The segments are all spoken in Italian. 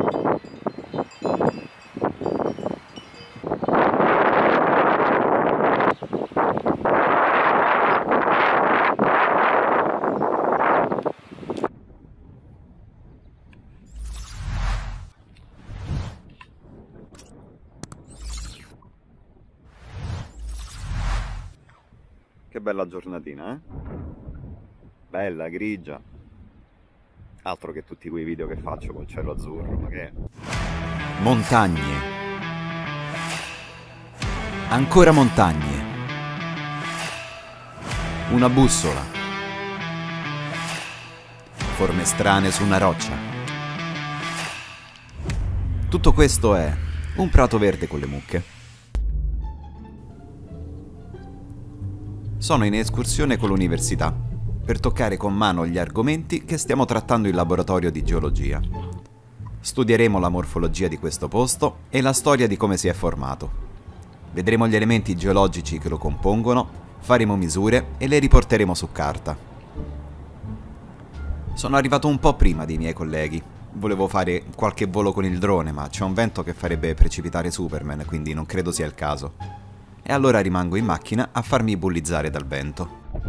Che bella giornatina, eh? Bella, grigia. Altro che tutti quei video che faccio col cielo azzurro, ma che... Montagne. Ancora montagne. Una bussola. Forme strane su una roccia. Tutto questo è un prato verde con le mucche. Sono in escursione con l'università per toccare con mano gli argomenti che stiamo trattando in laboratorio di geologia. Studieremo la morfologia di questo posto e la storia di come si è formato. Vedremo gli elementi geologici che lo compongono, faremo misure e le riporteremo su carta. Sono arrivato un po' prima dei miei colleghi. Volevo fare qualche volo con il drone, ma c'è un vento che farebbe precipitare Superman, quindi non credo sia il caso. E allora rimango in macchina a farmi bullizzare dal vento.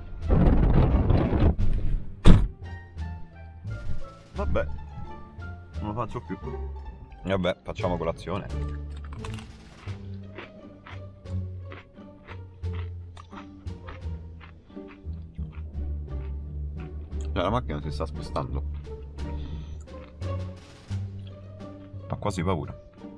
Vabbè, non lo faccio più. Vabbè, facciamo colazione. La macchina si sta spostando. Ho quasi paura.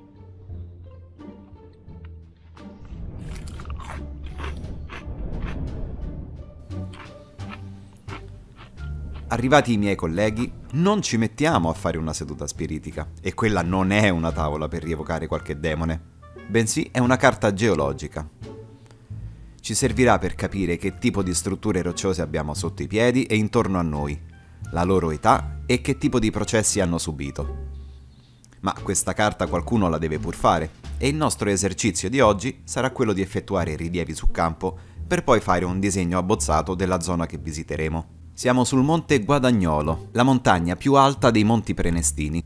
Arrivati i miei colleghi, non ci mettiamo a fare una seduta spiritica, e quella non è una tavola per rievocare qualche demone, bensì è una carta geologica. Ci servirà per capire che tipo di strutture rocciose abbiamo sotto i piedi e intorno a noi, la loro età e che tipo di processi hanno subito. Ma questa carta qualcuno la deve pur fare, e il nostro esercizio di oggi sarà quello di effettuare rilievi su campo per poi fare un disegno abbozzato della zona che visiteremo. Siamo sul monte Guadagnolo, la montagna più alta dei Monti Prenestini,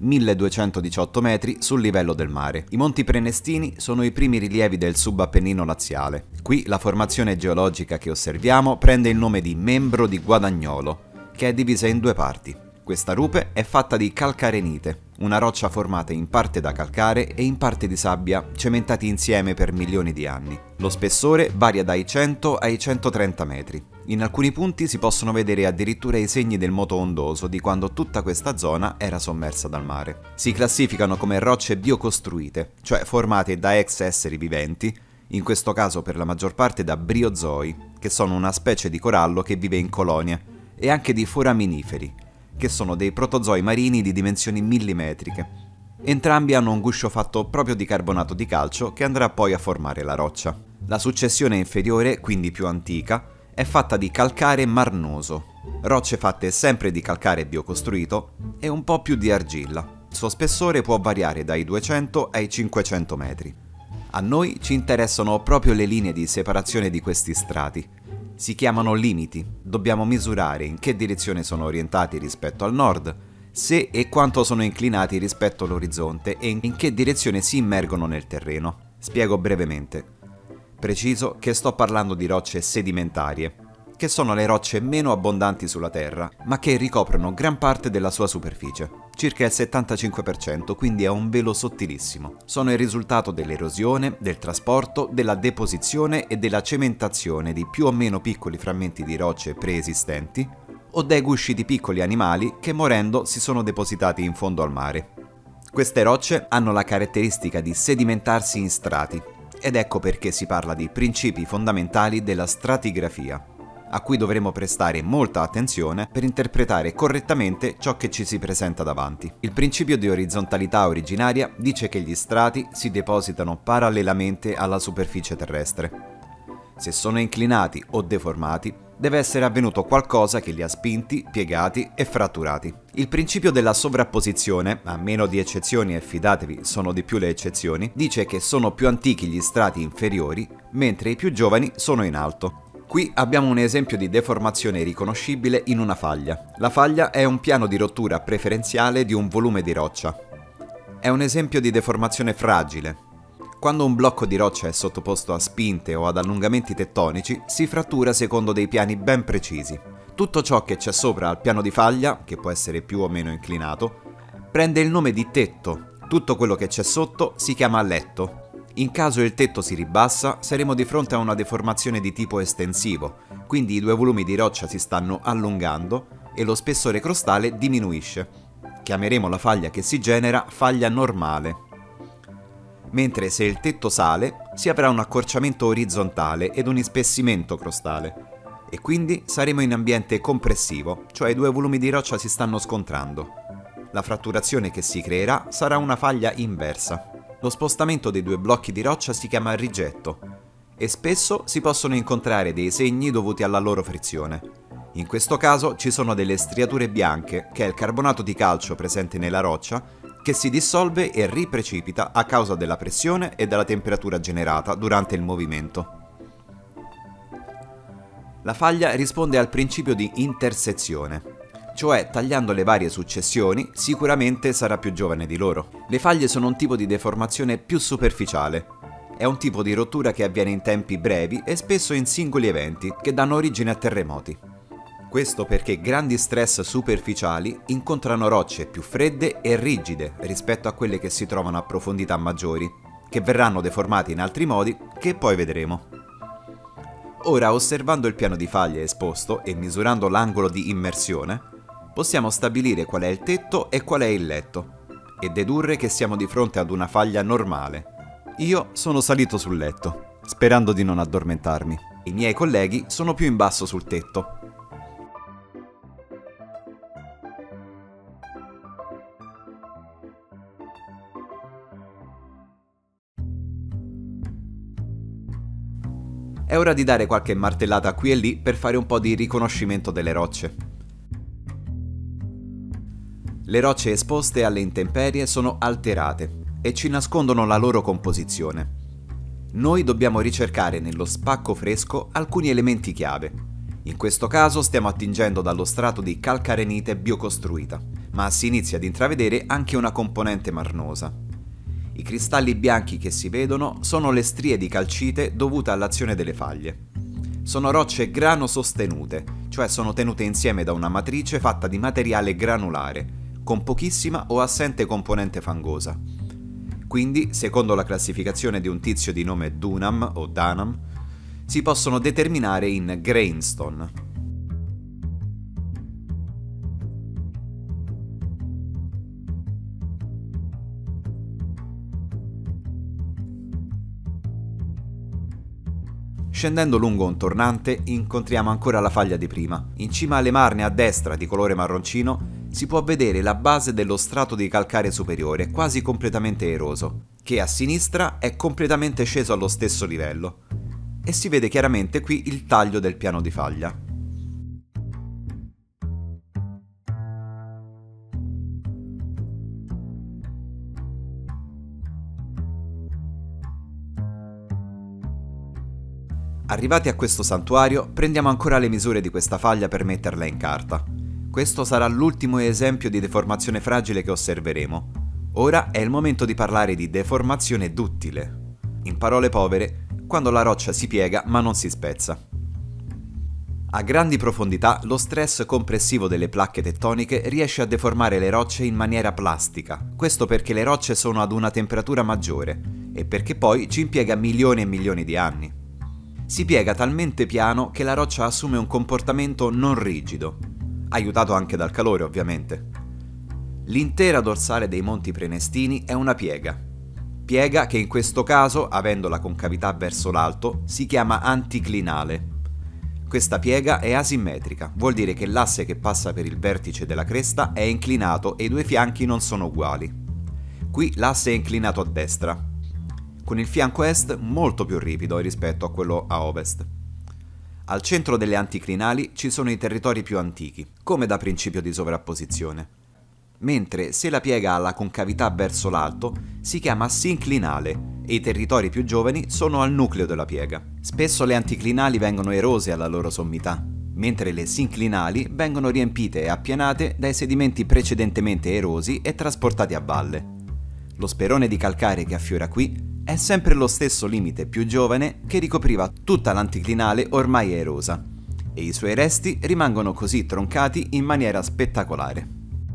1218 metri sul livello del mare. I Monti Prenestini sono i primi rilievi del subappennino laziale. Qui la formazione geologica che osserviamo prende il nome di membro di Guadagnolo, che è divisa in due parti. Questa rupe è fatta di calcarenite, una roccia formata in parte da calcare e in parte di sabbia cementati insieme per milioni di anni. Lo spessore varia dai 100 ai 130 metri. In alcuni punti si possono vedere addirittura i segni del moto ondoso di quando tutta questa zona era sommersa dal mare. Si classificano come rocce biocostruite, cioè formate da ex esseri viventi, in questo caso per la maggior parte da briozoi, che sono una specie di corallo che vive in colonie, e anche di foraminiferi, che sono dei protozoi marini di dimensioni millimetriche. Entrambi hanno un guscio fatto proprio di carbonato di calcio che andrà poi a formare la roccia. La successione inferiore, quindi più antica, è fatta di calcare marnoso, rocce fatte sempre di calcare biocostruito e un po' più di argilla. Il suo spessore può variare dai 200 ai 500 metri. A noi ci interessano proprio le linee di separazione di questi strati. Si chiamano limiti, dobbiamo misurare in che direzione sono orientati rispetto al nord, se e quanto sono inclinati rispetto all'orizzonte e in che direzione si immergono nel terreno. Spiego brevemente. Preciso che sto parlando di rocce sedimentarie, che sono le rocce meno abbondanti sulla Terra, ma che ricoprono gran parte della sua superficie, circa il 75%, quindi è un velo sottilissimo. Sono il risultato dell'erosione, del trasporto, della deposizione e della cementazione di più o meno piccoli frammenti di rocce preesistenti, o dai gusci di piccoli animali che morendo si sono depositati in fondo al mare. Queste rocce hanno la caratteristica di sedimentarsi in strati, ed ecco perché si parla di principi fondamentali della stratigrafia, a cui dovremo prestare molta attenzione per interpretare correttamente ciò che ci si presenta davanti. Il principio di orizzontalità originaria dice che gli strati si depositano parallelamente alla superficie terrestre. Se sono inclinati o deformati, deve essere avvenuto qualcosa che li ha spinti, piegati e fratturati. Il principio della sovrapposizione, a meno di eccezioni e fidatevi, sono di più le eccezioni, dice che sono più antichi gli strati inferiori, mentre i più giovani sono in alto. Qui abbiamo un esempio di deformazione riconoscibile in una faglia. La faglia è un piano di rottura preferenziale di un volume di roccia. È un esempio di deformazione fragile. Quando un blocco di roccia è sottoposto a spinte o ad allungamenti tettonici, si frattura secondo dei piani ben precisi. Tutto ciò che c'è sopra al piano di faglia, che può essere più o meno inclinato, prende il nome di tetto. Tutto quello che c'è sotto si chiama letto. In caso il tetto si ribassa, saremo di fronte a una deformazione di tipo estensivo, quindi i due volumi di roccia si stanno allungando e lo spessore crostale diminuisce. Chiameremo la faglia che si genera faglia normale. Mentre se il tetto sale, si avrà un accorciamento orizzontale ed un ispessimento crostale, e quindi saremo in ambiente compressivo, cioè i due volumi di roccia si stanno scontrando. La fratturazione che si creerà sarà una faglia inversa. Lo spostamento dei due blocchi di roccia si chiama rigetto, e spesso si possono incontrare dei segni dovuti alla loro frizione. In questo caso ci sono delle striature bianche, che è il carbonato di calcio presente nella roccia, che si dissolve e riprecipita a causa della pressione e della temperatura generata durante il movimento. La faglia risponde al principio di intersezione, cioè tagliando le varie successioni sicuramente sarà più giovane di loro. Le faglie sono un tipo di deformazione più superficiale. È un tipo di rottura che avviene in tempi brevi e spesso in singoli eventi che danno origine a terremoti. Questo perché grandi stress superficiali incontrano rocce più fredde e rigide rispetto a quelle che si trovano a profondità maggiori, che verranno deformate in altri modi che poi vedremo. Ora, osservando il piano di faglia esposto e misurando l'angolo di immersione, possiamo stabilire qual è il tetto e qual è il letto, e dedurre che siamo di fronte ad una faglia normale. Io sono salito sul letto, sperando di non addormentarmi. I miei colleghi sono più in basso sul tetto. È ora di dare qualche martellata qui e lì per fare un po' di riconoscimento delle rocce. Le rocce esposte alle intemperie sono alterate e ci nascondono la loro composizione. Noi dobbiamo ricercare nello spacco fresco alcuni elementi chiave. In questo caso stiamo attingendo dallo strato di calcarenite biocostruita, ma si inizia ad intravedere anche una componente marnosa. I cristalli bianchi che si vedono sono le strie di calcite dovute all'azione delle faglie. Sono rocce grano sostenute, cioè sono tenute insieme da una matrice fatta di materiale granulare, con pochissima o assente componente fangosa. Quindi, secondo la classificazione di un tizio di nome Dunham o Dunham, si possono determinare in grainstone. Scendendo lungo un tornante incontriamo ancora la faglia di prima. In cima alle marne a destra di colore marroncino si può vedere la base dello strato di calcare superiore quasi completamente eroso, che a sinistra è completamente sceso allo stesso livello. E si vede chiaramente qui il taglio del piano di faglia. Arrivati a questo santuario, prendiamo ancora le misure di questa faglia per metterla in carta. Questo sarà l'ultimo esempio di deformazione fragile che osserveremo. Ora è il momento di parlare di deformazione duttile. In parole povere, quando la roccia si piega ma non si spezza. A grandi profondità, lo stress compressivo delle placche tettoniche riesce a deformare le rocce in maniera plastica. Questo perché le rocce sono ad una temperatura maggiore e perché poi ci impiega milioni e milioni di anni. Si piega talmente piano che la roccia assume un comportamento non rigido, aiutato anche dal calore ovviamente. L'intera dorsale dei Monti Prenestini è una piega che in questo caso, avendo la concavità verso l'alto, si chiama anticlinale. Questa piega è asimmetrica, vuol dire che l'asse che passa per il vertice della cresta è inclinato e i due fianchi non sono uguali. Qui l'asse è inclinato a destra, con il fianco est molto più ripido rispetto a quello a ovest. Al centro delle anticlinali ci sono i territori più antichi, come da principio di sovrapposizione. Mentre se la piega ha la concavità verso l'alto, si chiama sinclinale e i territori più giovani sono al nucleo della piega. Spesso le anticlinali vengono erose alla loro sommità, mentre le sinclinali vengono riempite e appianate dai sedimenti precedentemente erosi e trasportati a valle. Lo sperone di calcare che affiora qui è sempre lo stesso limite più giovane che ricopriva tutta l'anticlinale ormai erosa, e i suoi resti rimangono così troncati in maniera spettacolare.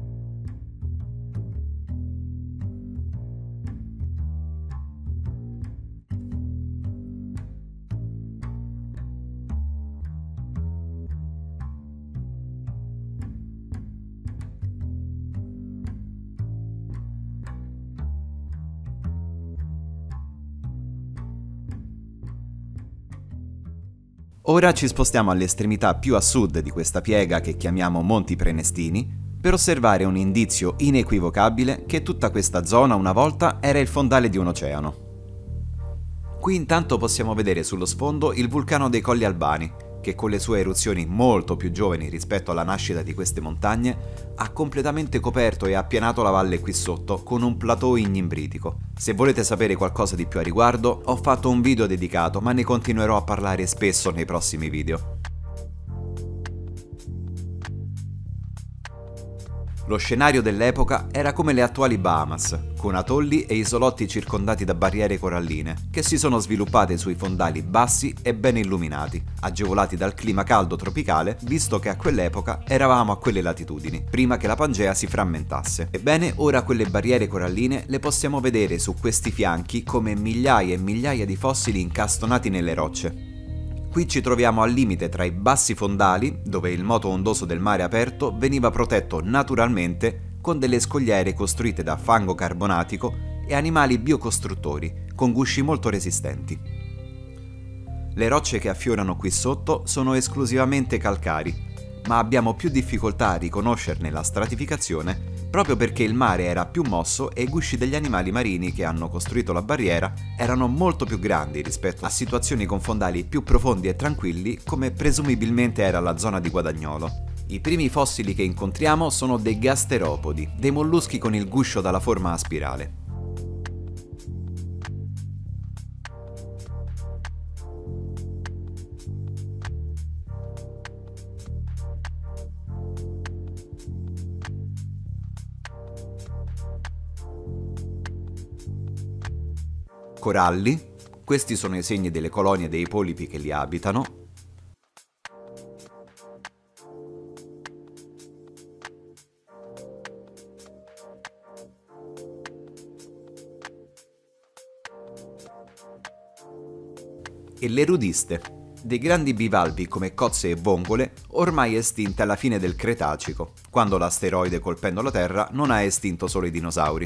Ora ci spostiamo all'estremità più a sud di questa piega che chiamiamo Monti Prenestini per osservare un indizio inequivocabile che tutta questa zona una volta era il fondale di un oceano. Qui intanto possiamo vedere sullo sfondo il vulcano dei Colli Albani, che con le sue eruzioni molto più giovani rispetto alla nascita di queste montagne ha completamente coperto e appianato la valle qui sotto con un plateau ignimbritico. Se volete sapere qualcosa di più a riguardo, ho fatto un video dedicato, ma ne continuerò a parlare spesso nei prossimi video. Lo scenario dell'epoca era come le attuali Bahamas, con atolli e isolotti circondati da barriere coralline, che si sono sviluppate sui fondali bassi e ben illuminati, agevolati dal clima caldo tropicale, visto che a quell'epoca eravamo a quelle latitudini, prima che la Pangea si frammentasse. Ebbene, ora quelle barriere coralline le possiamo vedere su questi fianchi come migliaia e migliaia di fossili incastonati nelle rocce. Qui ci troviamo al limite tra i bassi fondali, dove il moto ondoso del mare aperto veniva protetto naturalmente con delle scogliere costruite da fango carbonatico e animali biocostruttori, con gusci molto resistenti. Le rocce che affiorano qui sotto sono esclusivamente calcari, ma abbiamo più difficoltà a riconoscerne la stratificazione proprio perché il mare era più mosso e i gusci degli animali marini che hanno costruito la barriera erano molto più grandi rispetto a situazioni con fondali più profondi e tranquilli come presumibilmente era la zona di Guadagnolo. I primi fossili che incontriamo sono dei gasteropodi, dei molluschi con il guscio dalla forma a spirale. Coralli, questi sono i segni delle colonie dei polipi che li abitano. E le rudiste, dei grandi bivalvi come cozze e vongole, ormai estinte alla fine del Cretacico, quando l'asteroide colpendo la Terra non ha estinto solo i dinosauri.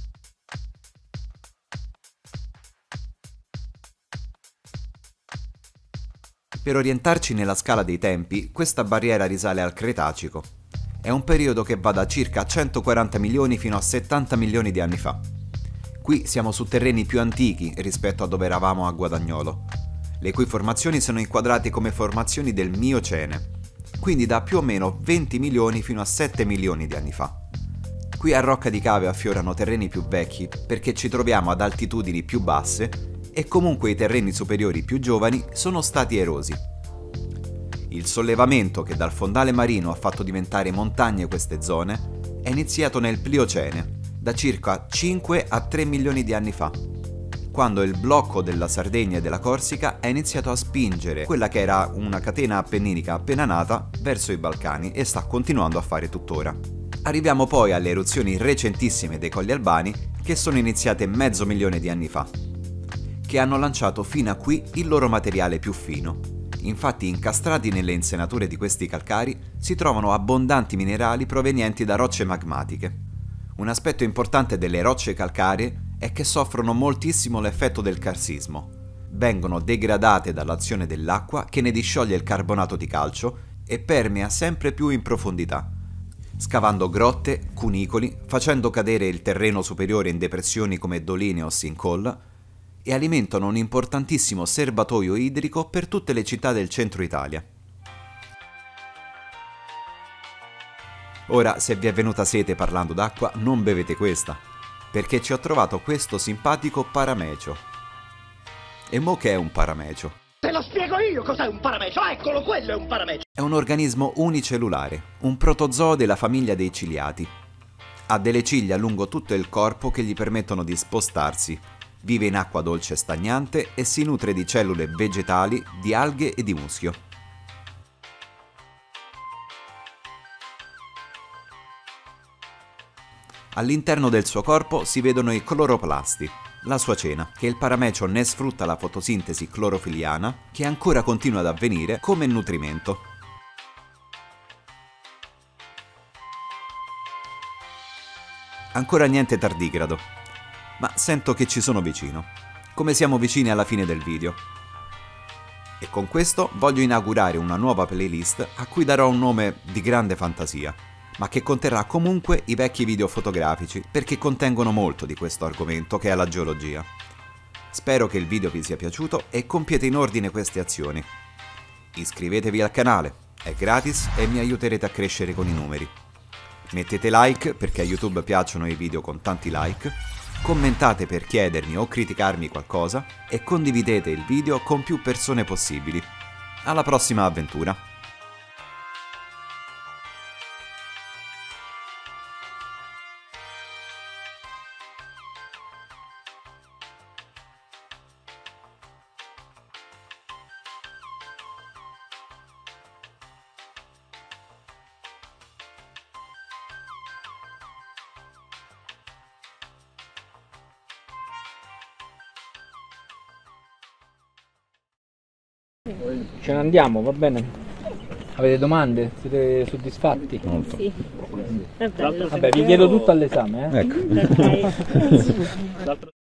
Per orientarci nella scala dei tempi, questa barriera risale al Cretacico. È un periodo che va da circa 140 milioni fino a 70 milioni di anni fa. Qui siamo su terreni più antichi rispetto a dove eravamo a Guadagnolo, le cui formazioni sono inquadrate come formazioni del Miocene, quindi da più o meno 20 milioni fino a 7 milioni di anni fa. Qui a Rocca di Cave affiorano terreni più vecchi perché ci troviamo ad altitudini più basse e comunque i terreni superiori più giovani sono stati erosi. Il sollevamento che dal fondale marino ha fatto diventare montagne queste zone è iniziato nel Pliocene, da circa 5 a 3 milioni di anni fa, quando il blocco della Sardegna e della Corsica ha iniziato a spingere quella che era una catena appenninica appena nata verso i Balcani e sta continuando a fare tuttora. Arriviamo poi alle eruzioni recentissime dei Colli Albani che sono iniziate mezzo milione di anni fa, che hanno lanciato fino a qui il loro materiale più fino. Infatti incastrati nelle insenature di questi calcari si trovano abbondanti minerali provenienti da rocce magmatiche. Un aspetto importante delle rocce calcaree è che soffrono moltissimo l'effetto del carsismo. Vengono degradate dall'azione dell'acqua che ne discioglie il carbonato di calcio e permea sempre più in profondità, scavando grotte, cunicoli, facendo cadere il terreno superiore in depressioni come doline o sinkhole, e alimentano un importantissimo serbatoio idrico per tutte le città del centro Italia. Ora, se vi è venuta sete parlando d'acqua, non bevete questa, perché ci ho trovato questo simpatico paramecio. E mo che è un paramecio? Te lo spiego io cos'è un paramecio, eccolo, quello è un paramecio! È un organismo unicellulare, un protozoo della famiglia dei ciliati. Ha delle ciglia lungo tutto il corpo che gli permettono di spostarsi. Vive in acqua dolce e stagnante e si nutre di cellule vegetali, di alghe e di muschio. All'interno del suo corpo si vedono i cloroplasti, la sua cena, che il paramecio ne sfrutta la fotosintesi clorofiliana, che ancora continua ad avvenire come nutrimento. Ancora niente tardigrado, ma sento che ci sono vicino, come siamo vicini alla fine del video. E con questo voglio inaugurare una nuova playlist a cui darò un nome di grande fantasia, ma che conterrà comunque i vecchi video fotografici perché contengono molto di questo argomento che è la geologia. Spero che il video vi sia piaciuto e compiete in ordine queste azioni. Iscrivetevi al canale, è gratis e mi aiuterete a crescere con i numeri. Mettete like perché a YouTube piacciono i video con tanti like, commentate per chiedermi o criticarmi qualcosa e condividete il video con più persone possibili. Alla prossima avventura! Ce ne andiamo, va bene? Avete domande? Siete soddisfatti? Molto. Sì, è bello. Vabbè, vi chiedo tutto all'esame, eh? Ecco. Ok.